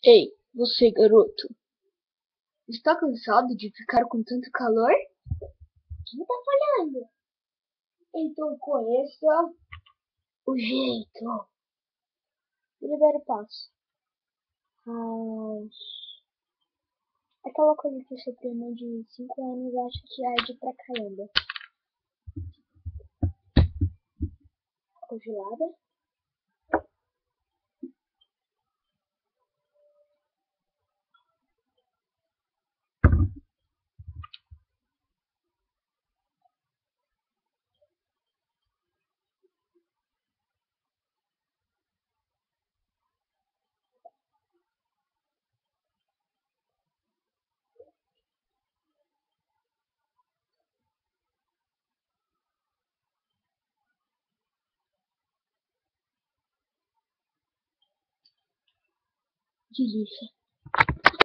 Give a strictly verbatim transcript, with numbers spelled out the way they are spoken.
Ei, você, garoto, está cansado de ficar com tanto calor? Quem tá falando? Então conheça o jeito. Libere o passo. House. Aquela coisa que o seu primo de cinco anos acha que arde pra caramba. Congelada? Delícia.